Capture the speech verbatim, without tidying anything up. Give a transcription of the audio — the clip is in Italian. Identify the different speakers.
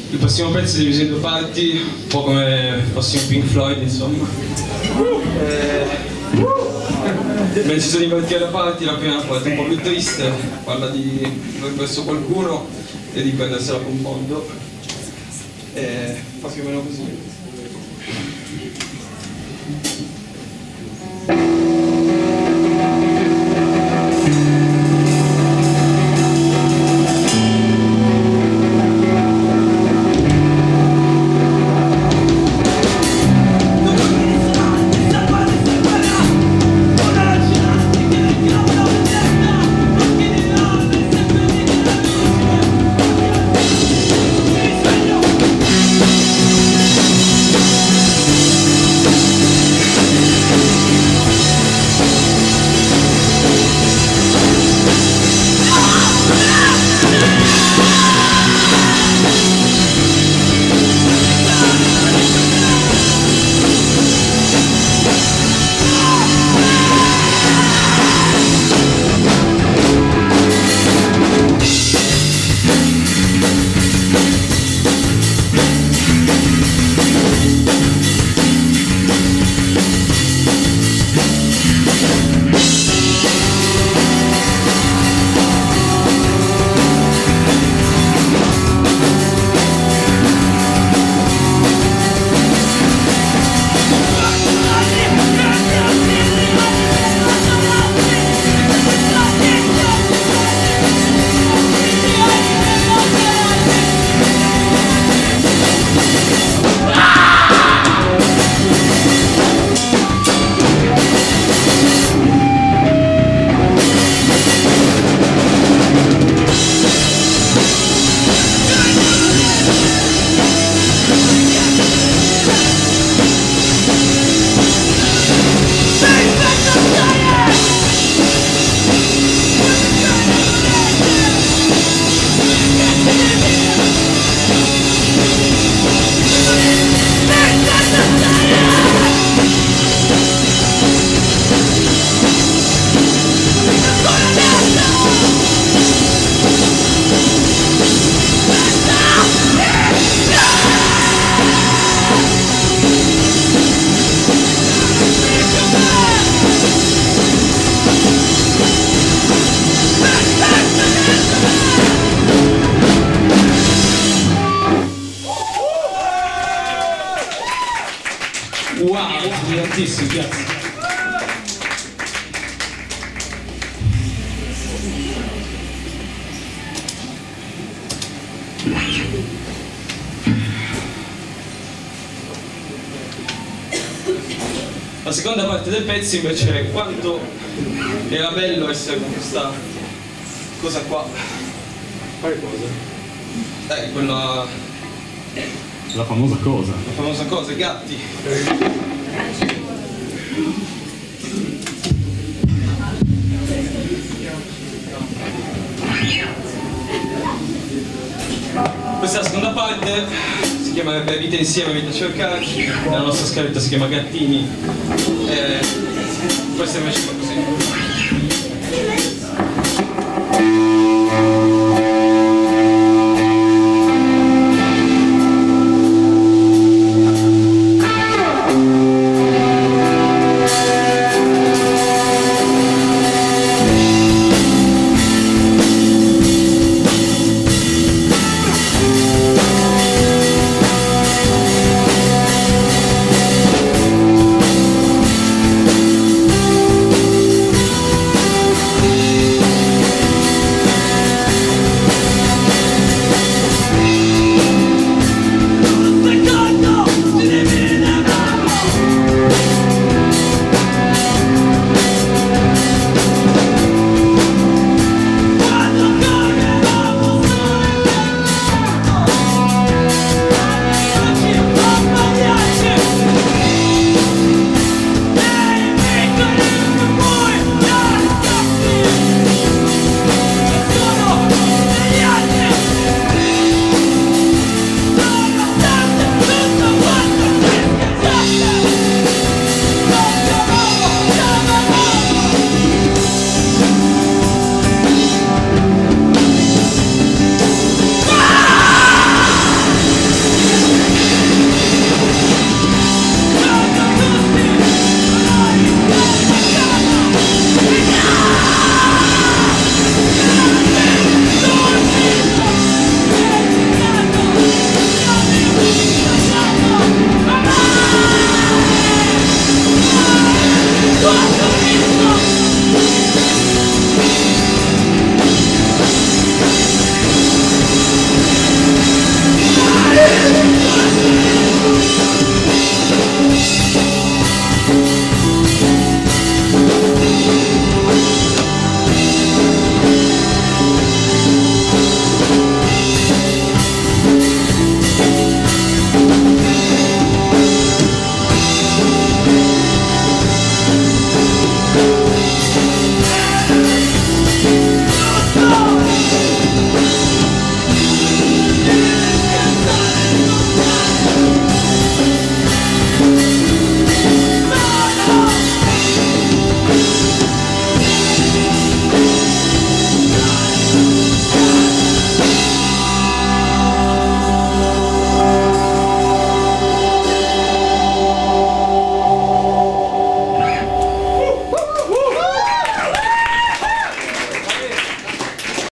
Speaker 1: Il prossimo pezzo è diviso in due parti, un po' come il prossimo Pink Floyd, insomma. Eh, abbiamo deciso di invertire le parti, la prima parte è un po' più triste, parla di aver perso qualcuno e di prendersela con un mondo. Eh, fa più o meno così. Grazie. La seconda parte del pezzo invece è quanto era bello essere con questa cosa qua. Quale cosa? Eh, quella...
Speaker 2: La famosa cosa.
Speaker 1: La famosa cosa, i gatti. Questa è la seconda parte, si chiama Vita insieme, vita cercarci, la nostra scaletta si chiama Gattini. Eh, questa invece